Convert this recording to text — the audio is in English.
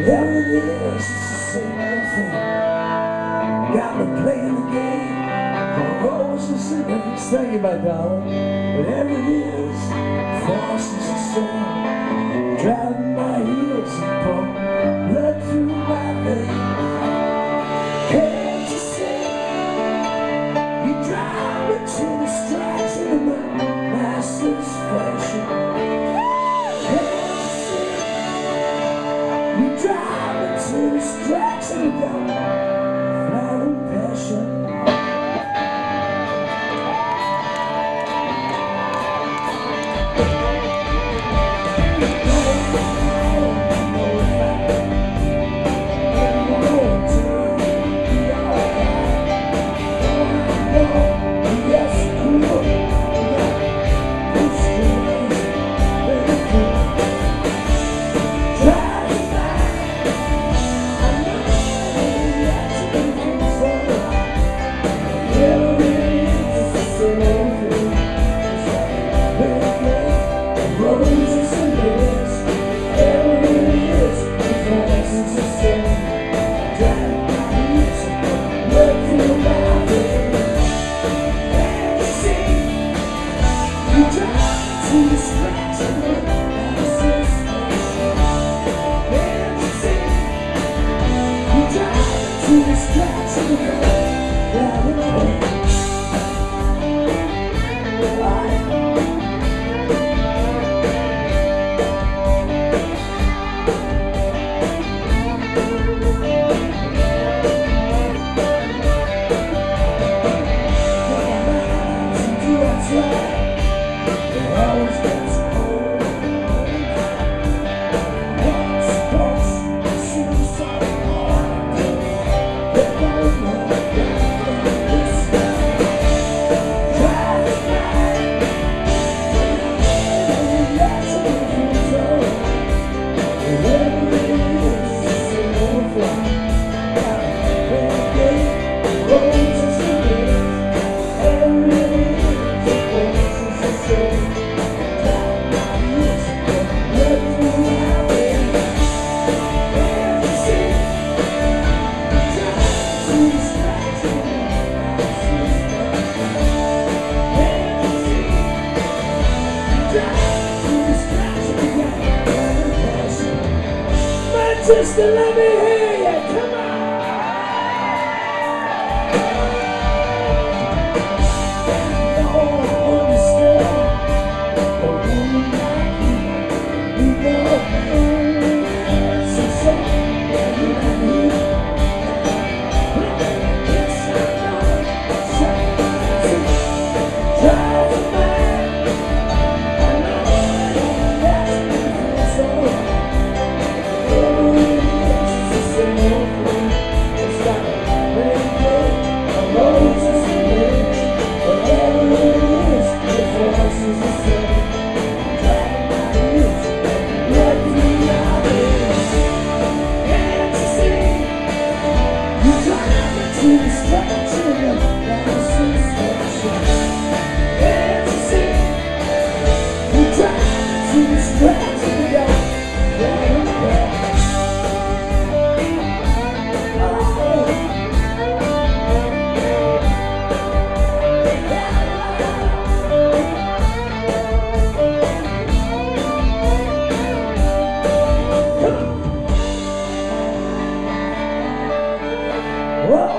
Every year it's the same old thing. Got me playing the game. Always the same. Thank you, my darling. But every year's fast is the same. Driving my heels and pump blood through my veins. Can't you see? You drive me to distraction of my master's fashion. You drive me to distraction without flattering passion. Just let me hear you, come on. Whoa.